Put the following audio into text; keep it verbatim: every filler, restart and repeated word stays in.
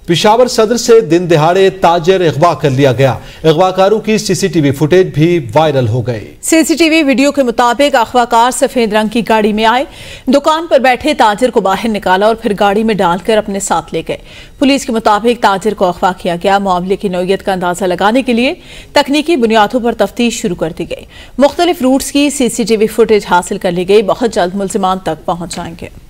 पेशावर सदर से दिन दिहाड़े ताजर अगवा कर लिया गया। अगवाकारों की सीसीटीवी फुटेज भी वायरल हो गई। सीसीटीवी वीडियो के मुताबिक अगवाकार सफेद रंग की गाड़ी में आए, दुकान पर बैठे ताजिर को बाहर निकाला और फिर गाड़ी में डालकर अपने साथ ले गए। पुलिस के मुताबिक ताजिर को अगवा किया गया। मामले की नौयत का अंदाजा लगाने के लिए तकनीकी बुनियादों पर तफ्तीश शुरू कर दी गई। मुख्तलिफ रूट्स की सीसीटीवी फुटेज हासिल कर ली गई। बहुत जल्द मुल्जिमान तक पहुंच जाएंगे।